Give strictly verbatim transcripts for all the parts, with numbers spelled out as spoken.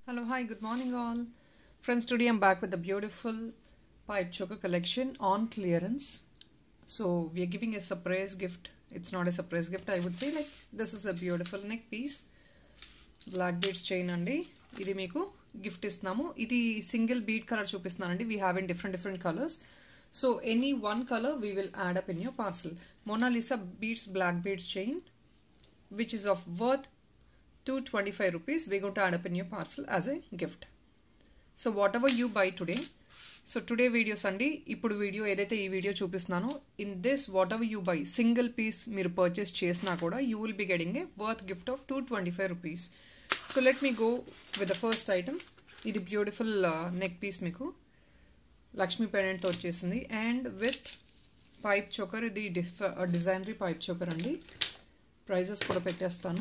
Hello, hi, good morning all. Friends, today I'm back with a beautiful pipe choker collection on clearance. So we are giving a surprise gift. It's not a surprise gift, I would say. Like, this is a beautiful neck piece. Black beads chain andi. Idi meeku gift istunnamo. Idi single bead color chupistunanandi. We have in different different colors. So any one color we will add up in your parcel. Mona Lisa beads black beads chain, which is of worth two hundred twenty-five rupees. We're going to add up in your parcel as a gift. So whatever you buy today, so today video Sunday, ippudu video edaithe ee video chupistunano, in this whatever you buy, single piece మీరు purchase chesna kuda, you will be getting a worth gift of two hundred twenty-five rupees. So let me go with the first item. Idi beautiful uh, neck piece meeku Lakshmi pendant తో వచ్చేసింది and with pipe choker. ఇది designery pipe choker అండి. Prices కూడా పెట్టేస్తాను.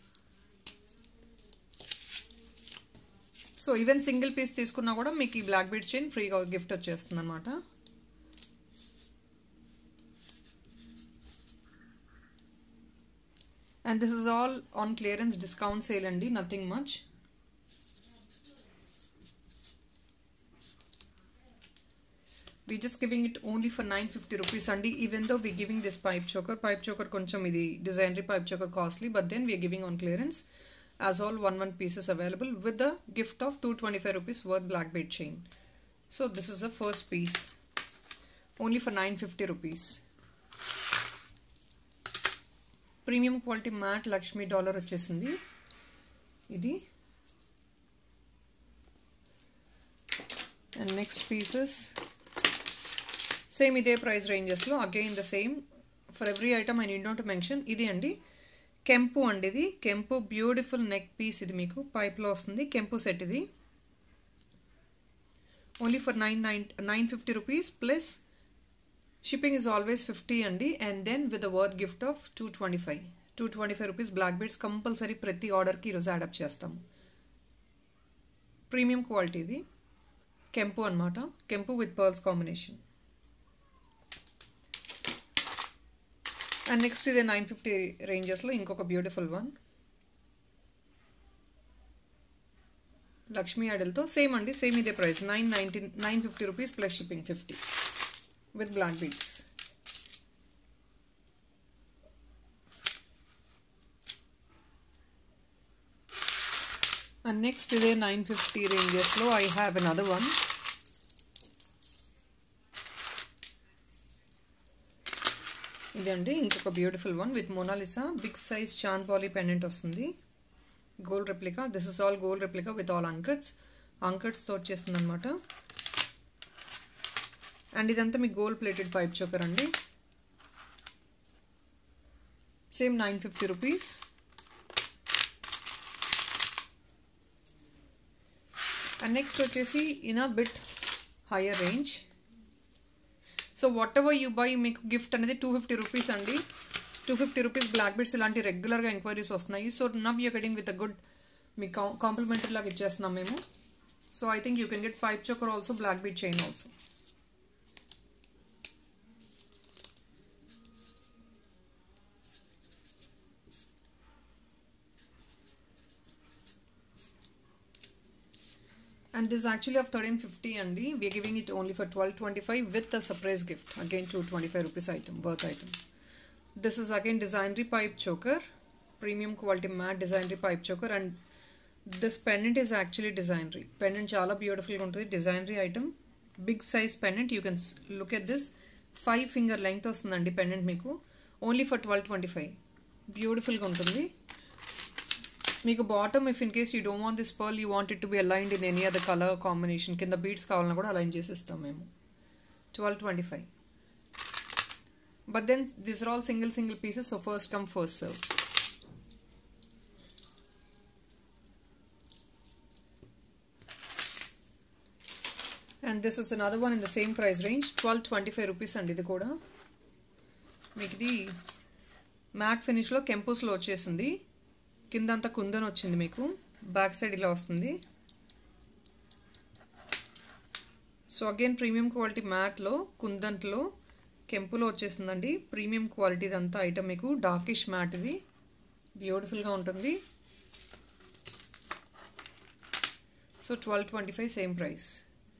So even single piece తీసుకున్నా కూడా మీకు ఈ బ్లాక్ బీడ్స్ చైన్ ఫ్రీగా గిఫ్ట్ వచ్చేస్తుంది అనమాట. And this is all on clearance discount sale అండి, nothing much. we just giving it only for nine fifty rupees andi, even though we giving this pipe choker. Pipe choker koncham idi designery pipe choker costly, but then we are giving on clearance as all one one pieces available with the gift of two hundred twenty-five rupees worth black bead chain. So this is the first piece, only for nine fifty rupees. Premium quality matte Lakshmi dollar వచ్చేసింది ఇది. And next pieces same ఇదే price ranges లో, again the same for every item. I need not mention. ఇది అండి కెంపు అండి, ఇది కెంపు బ్యూటిఫుల్ నెక్ పీస్. ఇది మీకు పైప్లో వస్తుంది కెంపు సెట్. ఇది only for nine nine nine fifty rupees plus shipping is always fifty అండి. And then with the worth gift of two twenty five two twenty five rupees black beads compulsory ప్రతి ఆర్డర్కి ఈరోజు add up చేస్తాము. Premium quality ఇది కెంపు అనమాట, కెంపు విత్ పర్ల్స్ కాంబినేషన్. అండ్ నెక్స్ట్ ఇదే నైన్ ఫిఫ్టీ రేంజెస్లో ఇంకొక బ్యూటిఫుల్ వన్ లక్ష్మీ ఐడల్తో సేమ్ అండి, సేమ్ ఇదే price nine ninety nine fifty rupees plus shipping fifty with black beads. And next ఇదే నైన్ ఫిఫ్టీ రేంజెస్లో ఐ హ్యావ్ అనదర్ వన్. ఇదండి ఇంకొక beautiful one with Monalisa big size chand bali pendant వస్తుంది, gold replica. This is all gold replica with all uncuts అంకట్స్తో వచ్చేస్తుంది అనమాట. And ఇదంతా మీ గోల్డ్ ప్లేటెడ్ పైప్ చోకర్ అండి, same nine fifty rupees. And next వచ్చేసి in a bit higher range. So whatever you buy మీకు gift అనేది two fifty rupees అండి. Two fifty rupees black beads ఇలాంటి రెగ్యులర్గా ఎంక్వైరీస్ వస్తున్నాయి. So now you getting with a good మీకు complimentary లాగా ఇచ్చేస్తున్నాం మేము. So I think you can get pipe choker also, black bead chain also. And this is actually of thirteen fifty andi. We are giving it only for twelve twenty-five with a surprise gift. Again two hundred twenty-five rupees item, worth item. This is again designery pipe choker, premium quality matte designery pipe choker. And this pendant is actually designery. Pendant chala beautiful ga untundi, designery item, big size pendant. You can look at this, five finger length ostundandi pendant meeku, only for twelve twenty-five. Beautiful ga untundi. మీకు bottom if in case you don't want this pearl, you want it to be aligned in any other colour combination, కింద beads కావాలన్నా కూడా align చేసేస్తాం మేము. Twelve twenty five but then this are all single single pieces. So first come first serve. And this is another one in the same price range, twelve twenty five rupees అండి. ఇది కూడా మీకు ఇది mat ఫినిష్లో కెంపూస్లో వచ్చేసింది. కిందంతా కుందన్ వచ్చింది, మీకు back side ఇలా వస్తుంది. సో అగైన్ ప్రీమియం క్వాలిటీ మ్యాట్లో కుందంట్లో కెంపులో వచ్చేసిందండి. ప్రీమియం క్వాలిటీ ఇదంతా ఐటమ్ మీకు డార్కిష్ మ్యాట్, ఇది బ్యూటిఫుల్గా ఉంటుంది. So twelve twenty five same price.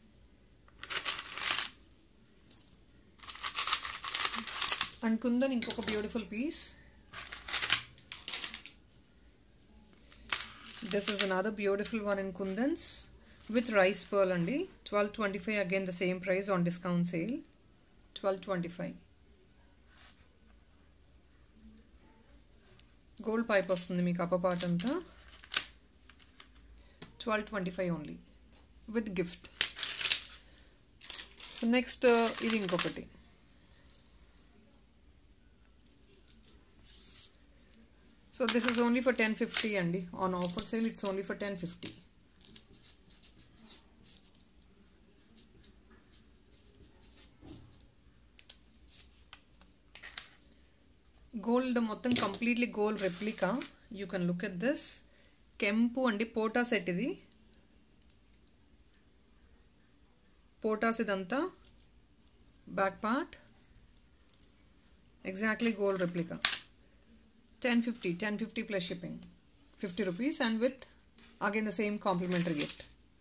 And kundan ఇంకొక beautiful piece. This is another beautiful one in kundans with rice pearl andi. twelve twenty-five again the same price on discount sale. twelve twenty-five. gold pipe vastundi meeku upper part anta. twelve twenty-five only with gift. So next idi inkokati. So this is only for ten fifty andi. On offer sale it's only for ten fifty. Gold మొత్తం completely gold replica. You can look at this. కెంపు అండి, పోటా set ఇది. పోటాస్ ఇదంతా back part exactly gold replica. Ten fifty ten fifty plus shipping, fifty rupees and with again the same complimentary gift.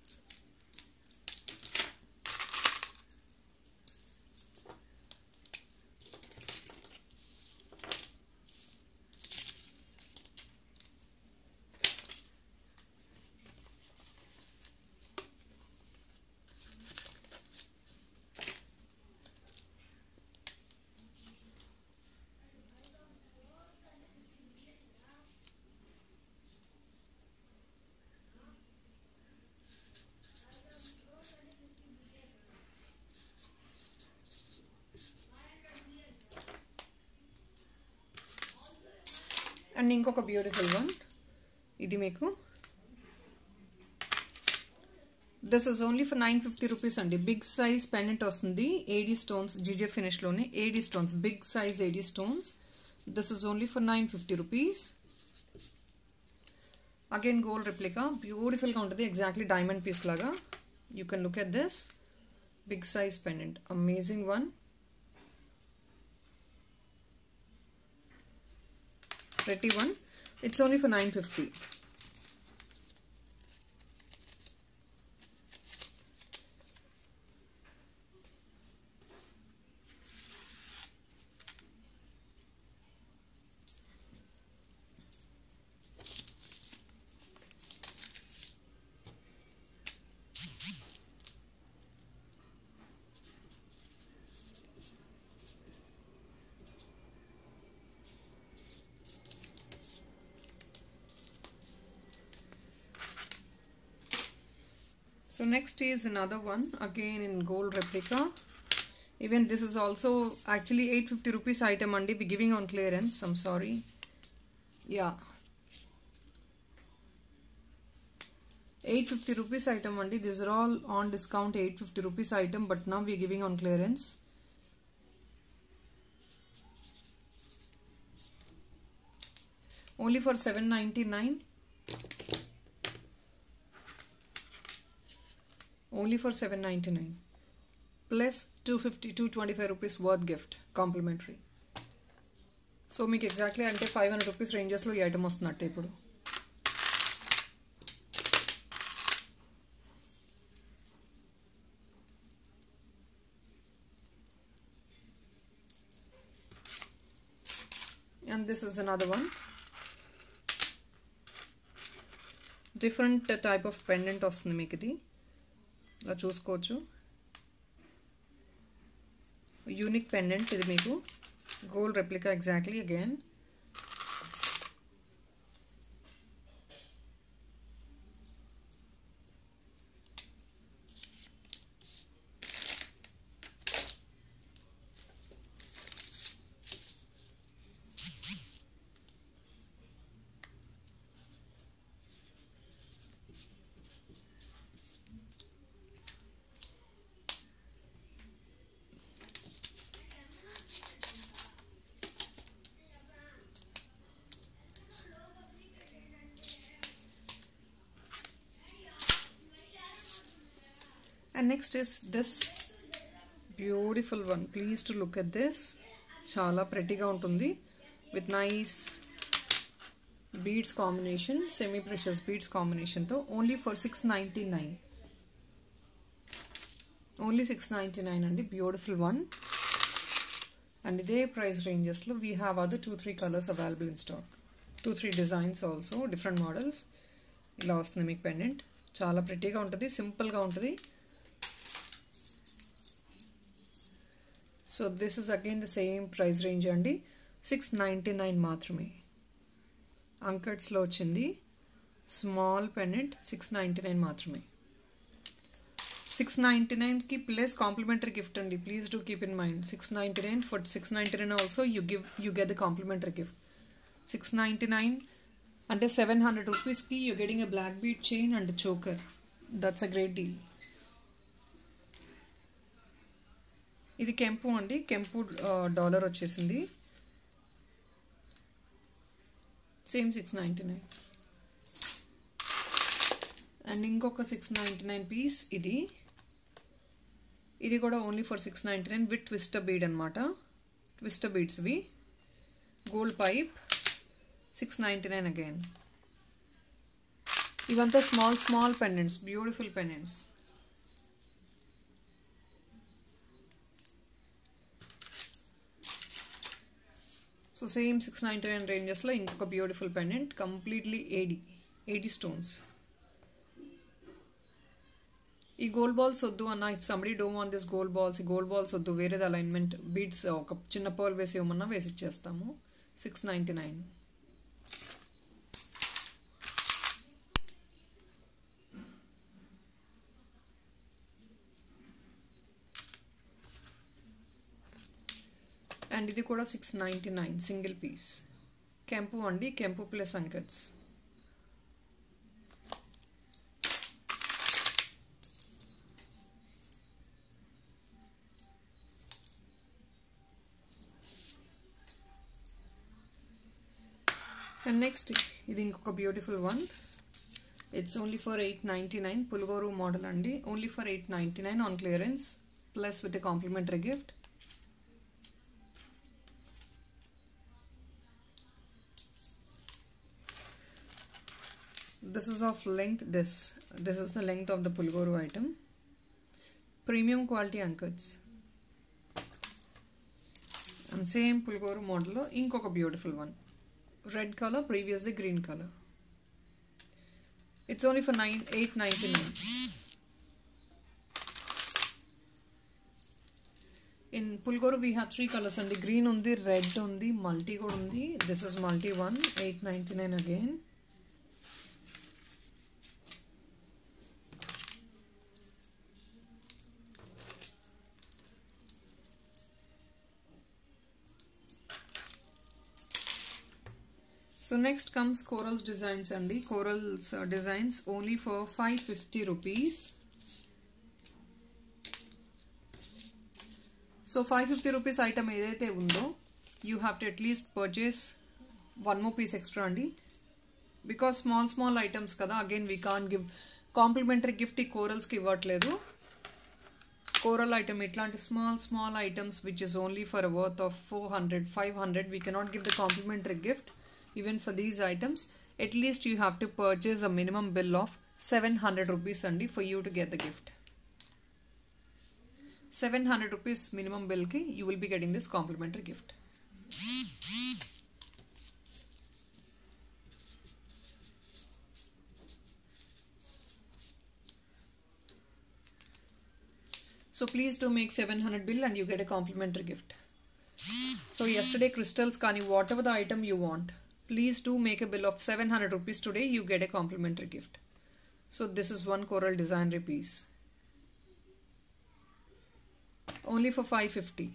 And ఇంకొక beautiful one ఇది మీకు. This is only for nine fifty rupees అండి. Big size pendant వస్తుంది, AD stones, GJ ఫినిష్లోనే AD stones, big size AD stones. This is only for nine fifty rupees. Again gold replica, బ్యూటిఫుల్గా ఉంటుంది, exactly diamond piece లాగా. You can look at this big size pendant, amazing one. Pretty one. It's only for nine fifty. So next is another one again in gold replica. Even this is also actually eight fifty rupees item andi, be giving on clearance. I'm sorry. Yeah, eight fifty rupees item andi. These are all on discount eight fifty rupees item, but now we are giving on clearance. Only for seven ninety-nine. Only for seven ninety-nine plus two fifty, two twenty-five rupees worth gift complimentary. So మీకు ఎగ్జాక్ట్లీ అంటే five hundred rupees రేంజెస్లో ఈ item వస్తున్నట్టు ఇప్పుడు. And this is another one. Different type of pendant వస్తుంది మీకు ఇది. ఇలా చూసుకోవచ్చు, యూనిక్ పెండెంట్ ఇది మీకు, gold replica exactly again. And next is this beautiful one. Please to look at this. Chala pretty ga untundi with nice beads combination, semi precious beads combination tho, only for six ninety-nine. Only six ninety nine అండి, beautiful one. And ఇదే price రేంజెస్లో we have other two three colours available in stock, two three designs also, different models. ఇలా వస్తుంది మీకు pendant, చాలా ప్రిటీగా ఉంటుంది, సింపుల్గా ఉంటుంది. So this is again the same price range అండి, సిక్స్ నైంటీ నైన్ మాత్రమే. అంకట్స్లో వచ్చింది small pendant, six ninety nine మాత్రమే. సిక్స్ నైంటీ నైన్కి ప్లస్ కాంప్లిమెంటరీ గిఫ్ట్ అండి, please do keep in mind. Six ninety nine for six ninety nine also you give you get the complimentary gift. Six ninety nine అంటే seven hundred రూపీస్కి you getting a black bead chain and choker. That's a great deal. ఇది కెంపు అండి, కెంపు dollar వచ్చేసింది, same six ninety nine. And ఇంకొక six ninety nine piece ఇది, ఇది కూడా only for six ninety nine with twister bead అనమాట. ట్విస్టర్ బీడ్స్ ఇవి, gold pipe, six ninety nine again. ఇవంతా small small pendants, beautiful pendants. So same six ninety nine రేంజెస్లో ఇంకొక beautiful pendant, completely AD AD stones. ఈ gold balls వద్దు అన్న, if somebody don't want this gold balls, ఈ gold balls వద్దు, వేరేది alignment beads ఒక చిన్న పర్ల్ వేసి ఇవ్వమన్నా వేసి ఇచ్చేస్తాము. Six ninety nine. అండ్ ఇది కూడా six ninety nine single piece, కెంపు అండి, కెంపు ప్లస్ అంకట్స్. అండ్ నెక్స్ట్ ఇది ఇంకొక beautiful one, it's only for eight ninety nine, పుల్గోరు మోడల్ అండి, only for eight ninety nine on clearance plus with a complimentary gift. This is of length, this this is the length of the Pulgoru item. Premium quality anchors. And same Pulgoru model, inkoka beautiful one. Red color, previously green color. It's only for nine eight ninety nine. In Pulgoru we have three colors and the green undi, red undi, multi good undi. This is multi one, eight ninety nine again. So next comes Corals designs and the Corals uh, designs only for five fifty rupees. So five fifty rupees item edaithe undo, you have to at least purchase one more piece extra andi, because small small items kada, again we can't give complimentary gift ee corals ki ivvatledu. Coral item itlanti small small items which is only for a worth of four hundred five hundred, we cannot give the complimentary gift. Even for these items, at least you have to purchase a minimum bill of seven hundred rupees andi for you to get the gift. seven hundred rupees minimum bill ki you will be getting this complimentary gift. So please do make seven hundred bill and you get a complimentary gift. So yesterday crystals kani, whatever the item you want, please do make a bill of seven hundred rupees today, you get a complimentary gift. So this is one coral designer piece, only for five fifty.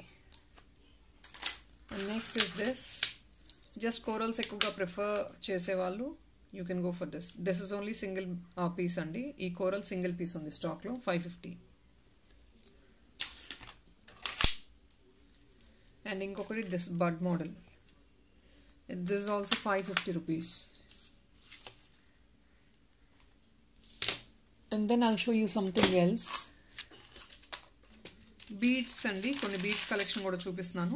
And next is this, just corals ఎక్కువగా prefer చేసేవాళ్ళు, you can go for this. This is only single uh, piece andi, ee coral single piece on the stock lo five fifty. And inkokati this bud model, this is also five fifty rupees. And then I'll show you something else. Beads andi, konni beads collection kuda chupistunanu.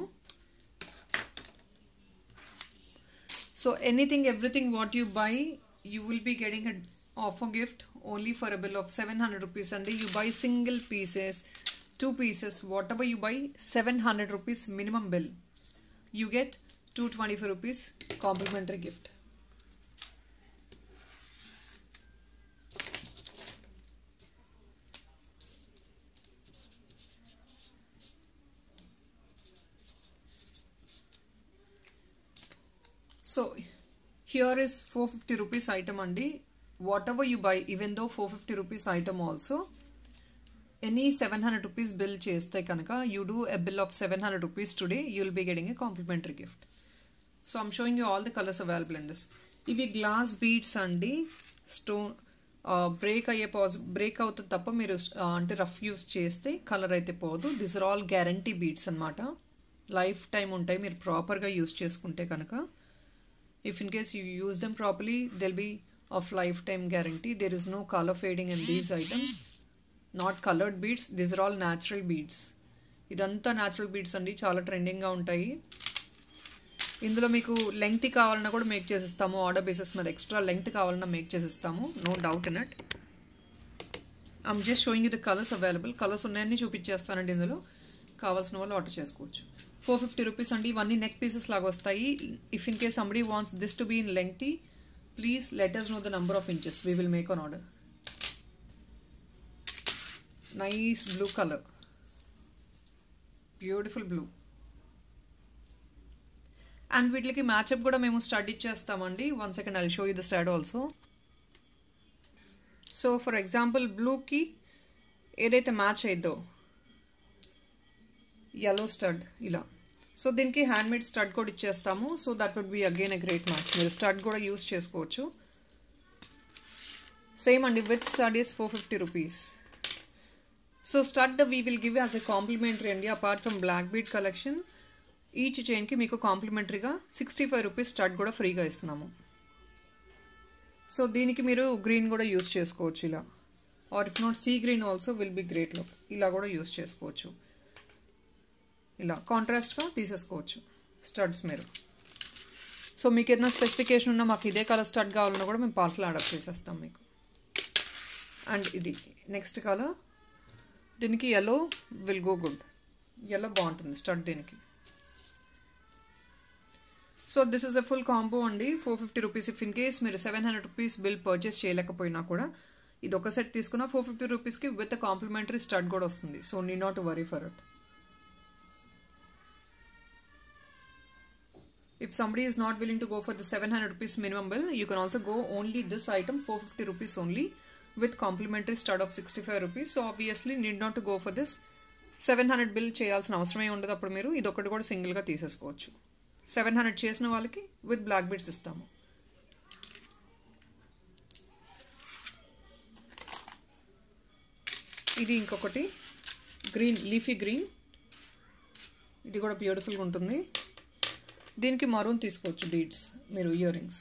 So anything, everything what you buy, you will be getting an offer gift only for a bill of seven hundred rupees andi. You buy single pieces, two pieces, whatever you buy, seven hundred rupees minimum bill, you get two hundred twenty-five rupees complimentary gift. So here is four hundred fifty rupees item andi. Whatever you buy, even though four hundred fifty rupees item also, any seven hundred rupees bill cheste kanaka, you do a bill of seven hundred rupees today, you will be getting a complimentary gift. So I'm showing you all the colors available in this. Ivi glass beads andi, stone uh, break aye pause break avutadi tappa meeru ante rough use cheste color aithe podu. These are all guarantee beads anamata, life time untayi meer proper ga use cheskunte kanaka. If in case you use them properly, they'll be of lifetime guarantee. There is no color fading in these items. Not colored beads. These are all natural beads. Idantha natural beads andi, chala trending ga untayi. Indulo meeku length kavalana kuda make chesistamu, order basis మీద extra length kavalana make chesistamu, no doubt in it. I'm just showing you the colors available. Colors ఉన్నాయని చూపించేస్తానండి. ఇందులో కావాల్సిన వాళ్ళు order చేసుకోవచ్చు. four hundred fifty rupees అండి. ఇవన్నీ neck pieces లాగా వస్తాయి. If in case somebody wants this to be in lengthy, please let us know the number of inches. We will make an order. Nice blue color. Beautiful blue. And వీటికి match up కూడా మేము stud ఇచ్చేస్తామండి. One second I'll show you the stud also. So for example బ్లూకి ఏదైతే match అయిద్దో yellow stud ఇలా, so దీనికి handmade stud కూడా ఇచ్చేస్తాము. So that would be again a great match. మీరు స్టడ్ కూడా యూస్ చేసుకోవచ్చు. సేమ్ అండి, with stud is four fifty rupees. So stud we will give as a complimentary అండి. Apart from black bead collection, each చైన్కి మీకు కాంప్లిమెంటరీగా sixty five rupees stud కూడా ఫ్రీగా ఇస్తున్నాము. సో దీనికి మీరు గ్రీన్ కూడా యూస్ చేసుకోవచ్చు ఇలా, or if not sea green also will be great look. ఇలా కూడా యూస్ చేసుకోవచ్చు. ఇలా కాంట్రాస్ట్గా తీసేసుకోవచ్చు స్టడ్స్ మీరు. సో మీకు ఏదైనా స్పెసిఫికేషన్ ఉన్నా, మాకు ఇదే కలర్ స్టడ్ కావాలన్నా కూడా మేము పార్సల్ ఆర్డర్ చేసేస్తాం మీకు. అండ్ ఇది నెక్స్ట్ కలర్, దీనికి yellow will go good. yellow బాగుంటుంది స్టడ్ దీనికి. So this is a full combo అండి. Four fifty rupees. If in case మీరు seven hundred rupees bill purchase చేయలేకపోయినా కూడా, ఇది ఒక సెట్ తీసుకున్నా ఫోర్ ఫిఫ్టీ రూపీస్కి విత్ కాంప్లిమెంటరీ స్టడ్ కూడా వస్తుంది. So need not worry for it. If somebody is not willing to go for the seven hundred rupees minimum bill, you can also go only this item four hundred fifty rupees only with complimentary stud of sixty-five rupees. So obviously need not to go for this seven hundred bill చేయాల్సిన అవసరమే ఉండదు. అప్పుడు మీరు ఇది ఒకటి కూడా సింగిల్గా తీసేసుకోవచ్చు. సెవెన్ హండ్రెడ్ చేసిన వాళ్ళకి విత్ బ్లాక్ బీడ్స్ ఇస్తాము. ఇది ఇంకొకటి గ్రీన్, లీఫీ గ్రీన్. ఇది కూడా బ్యూటిఫుల్గా ఉంటుంది. దీనికి మరూన్ తీసుకోవచ్చు బీడ్స్ మీరు, ఇయర్ రింగ్స్.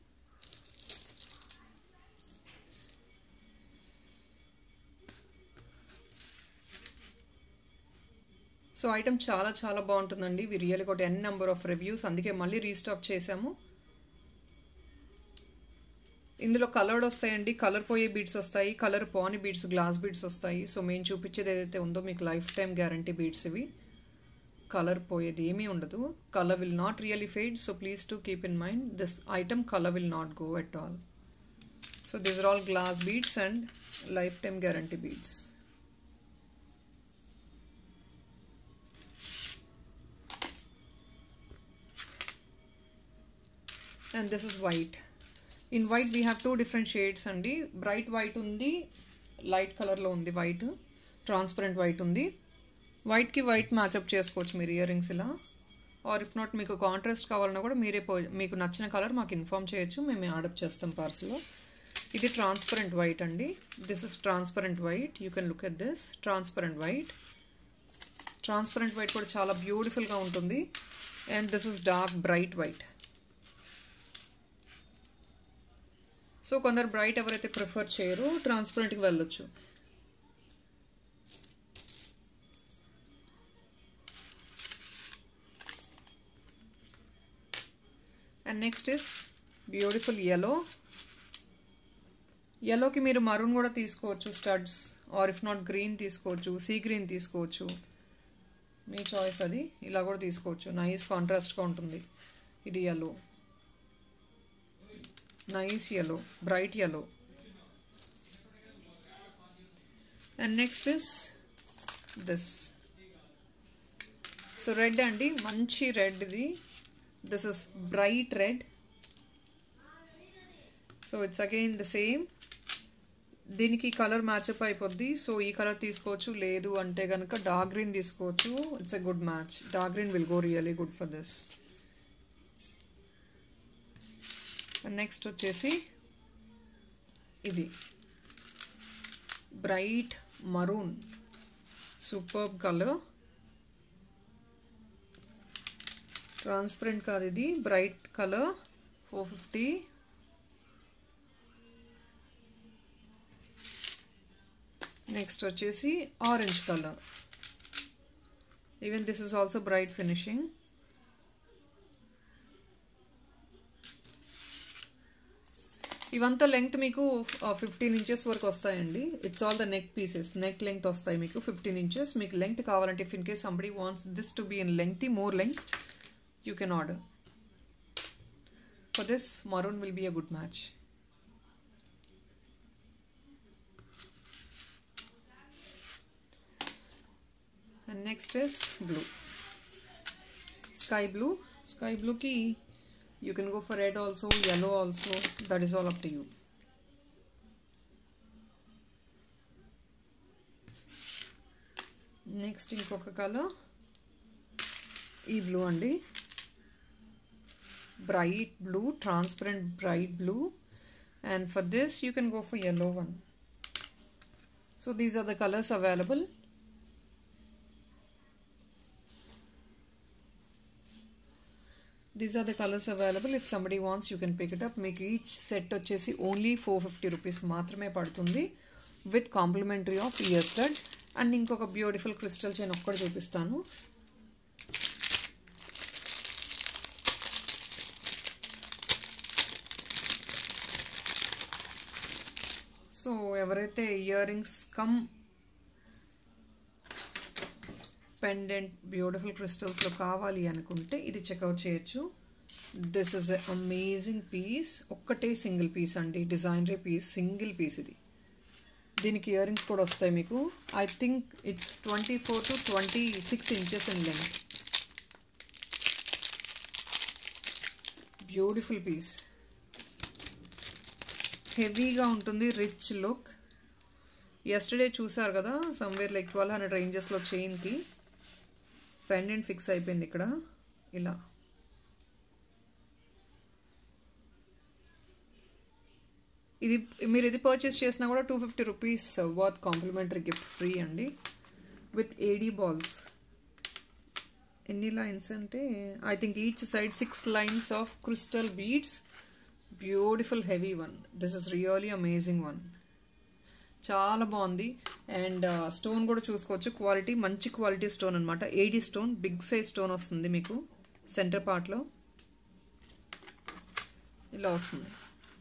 సో ఐటమ్ చాలా చాలా బాగుంటుందండి. We real got n number of reviews, అందుకే మళ్ళీ రీస్టాక్ చేసాము. ఇందులో కలర్డ్ వస్తాయండి, కలర్ పోయే బీడ్స్ వస్తాయి, కలర్ పోని బీడ్స్, గ్లాస్ బీడ్స్ వస్తాయి. సో మేము చూపించేది ఏదైతే ఉందో మీకు లైఫ్ టైం గ్యారంటీ బీడ్స్ ఇవి. కలర్ పోయేది ఏమీ ఉండదు. Colour will not really fade. So please to keep in mind this item colour will not go at all. So these are all glass beads and lifetime guarantee beads. And this is white. In white we have two different shades అండి. Bright white ఉంది, లైట్ కలర్లో ఉంది white, transparent white ఉంది. వైట్కి white match up చేసుకోవచ్చు మీరు earrings ఇలా. Or if not మీకు కాంట్రాస్ట్ కావాలన్నా కూడా మీరే మీకు నచ్చిన కలర్ మాకు ఇన్ఫామ్ చేయొచ్చు, మేము ఆర్డర్ చేస్తాం పార్సల్లో. ఇది ట్రాన్స్పరెంట్ వైట్ అండి. This is transparent white. You can look at this transparent white. Transparent white కూడా చాలా బ్యూటిఫుల్గా ఉంటుంది. And this is dark bright white. So కొందరు బ్రైట్ ఎవరైతే ప్రిఫర్ చేయరో ట్రాన్స్పరెంట్కి వెళ్ళొచ్చు. And next is beautiful yellow. yellowకి మీరు maroon కూడా తీసుకోవచ్చు studs, or if not green తీసుకోవచ్చు, sea green తీసుకోవచ్చు, మీ చాయిస్ అది. ఇలా కూడా తీసుకోవచ్చు, నైస్ కాంట్రాస్ట్గా ఉంటుంది. ఇది yellow, nice yellow, bright yellow. And next is this. So red అండి, మంచి రెడ్ ఇది. This is bright red. So it's again the same. దీనికి కలర్ మ్యాచ్అప్ అయిపోద్ది. సో ఈ కలర్ తీసుకోవచ్చు, లేదు అంటే కనుక డార్క్ గ్రీన్ తీసుకోవచ్చు. It's a good match. Dark green will go really good for this. Next వచ్చేసి ఇది bright maroon, superb colour. Transparent కాదు ఇది, bright colour. Four fifty. Next వచ్చేసి orange colour. Even this is also bright finishing. ఇవంతా length మీకు fifteen inches వరకు వస్తాయండి. It's all the neck pieces. Neck length వస్తాయి మీకు ఫిఫ్టీన్ ఇంచెస్. మీకు లెంగ్త్ కావాలంటే if in case somebody wants this to be in length, more length, you can order. For this maroon will be a good match. And next is blue, sky blue. Sky blue ki you can go for red also, yellow also, that is all up to you. Next inkoka color, ee blue andi, bright blue, transparent bright blue. And for this you can go for yellow one. So these are the colors available. These are the colors available. If somebody wants, you can pick it up. Make each set వచ్చేసి only four fifty rupees మాత్రమే పడుతుంది, with complimentary of ear stud. And ఇంకొక beautiful crystal chain ఒక్కటి చూపిస్తాను. So ఎవరైతే earrings come pendant beautiful క్రిస్టల్స్లో కావాలి అనుకుంటే ఇది చెక్అవుట్ చేయొచ్చు. This is a amazing piece. ఒక్కటే సింగిల్ పీస్ అండి, డిజైనరీ పీస్, సింగిల్ పీస్ ఇది. దీనికి ఇయర్ రింగ్స్ కూడా వస్తాయి మీకు. I think it's twenty four to twenty six inches in length. Beautiful piece, హెవీగా ఉంటుంది, రిచ్ లుక్. ఎస్టర్డే చూసారు కదా, సమ్వేర్ లైక్ ట్వెల్వ్ హండ్రెడ్ రేంజెస్లో చైన్కి పెండెంట్ ఫిక్స్ అయిపోయింది ఇక్కడ ఇలా. ఇది మీరు ఇది పర్చేస్ చేసినా కూడా two fifty rupees worth complimentary gift free అండి, విత్ ఏడీ బాల్స్. ఎన్ని లైన్స్ అంటే I think each side six lines of crystal beads. Beautiful heavy one. This is really amazing one. చాలా బాగుంది. అండ్ స్టోన్ కూడా చూసుకోవచ్చు, quality మంచి quality stone అనమాట. AD stone, big size stone వస్తుంది మీకు సెంటర్ పార్ట్లో ఇలా వస్తుంది.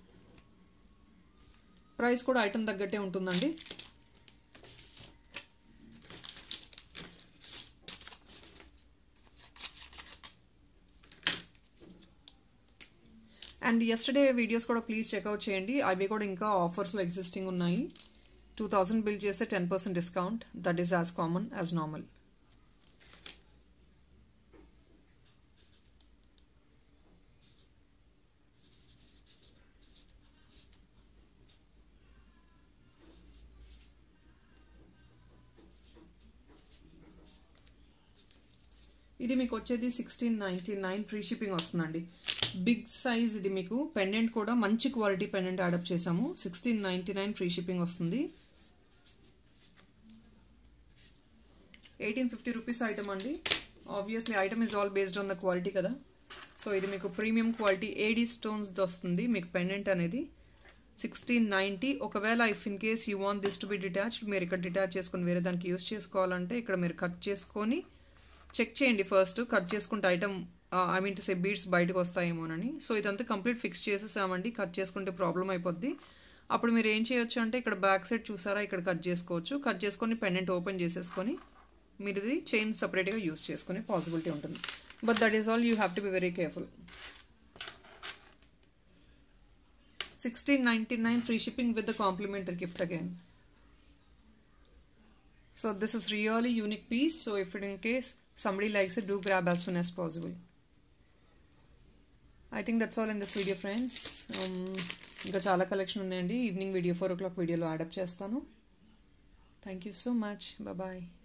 ప్రైస్ కూడా ఐటమ్ తగ్గట్టే ఉంటుందండి. అండ్ ఎస్టర్డే వీడియోస్ కూడా ప్లీజ్ చెక్అవుట్ చేయండి, అవి కూడా ఇంకా ఆఫర్స్లో ఎగ్జిస్టింగ్ ఉన్నాయి. టూ థౌజండ్ బిల్ చేస్తే ten percent discount, that is as common as normal. ఇది మీకు వచ్చేది sixteen ninety nine free shipping వస్తుందండి. బిగ్ సైజ్ ఇది మీకు. పెండెంట్ కూడా మంచి క్వాలిటీ పెండెంట్ యాడప్ చేసాము. Sixteen ninety nine free shipping వస్తుంది. ఎయిటీన్ ఫిఫ్టీ రూపీస్ ఐటమ్ అండి. Obviously item is all based on the quality కదా. సో ఇది మీకు ప్రీమియం క్వాలిటీ ఏడీ స్టోన్స్ వస్తుంది మీకు పెండెంట్ అనేది. Sixteen ninety. ఒకవేళ if in case you want this to be detached, మీరు ఇక్కడ డిటాచ్ చేసుకొని వేరే దానికి యూస్ చేసుకోవాలంటే ఇక్కడ మీరు కట్ చేసుకొని చెక్ చేయండి ఫస్ట్. కట్ చేసుకుంటే item I mean to say beads బయటకు వస్తాయేమోనని. సో ఇదంతా కంప్లీట్ ఫిక్స్ చేసేసామండి. కట్ చేసుకుంటే ప్రాబ్లం అయిపోద్ది. అప్పుడు మీరు ఏం చేయొచ్చు అంటే ఇక్కడ బ్యాక్ సైడ్ చూసారా, ఇక్కడ కట్ చేసుకోవచ్చు. కట్ చేసుకొని పెండెంట్ ఓపెన్ చేసేసుకొని మీరు ఇది చైన్ సపరేట్గా యూస్ చేసుకునే పాసిబిలిటీ ఉంటుంది. But that is all, you have to be very careful. Sixteen ninety nine free shipping with the complimentary gift again. So this is really unique piece. So if in case somebody likes it, do grab as soon as possible. I think that's all in this video, friends. Um, ఇంకా చాలా collection ఉన్నాయండి. Evening video four o'clock వీడియోలో add up చేస్తాను. Thank you so much. Bye.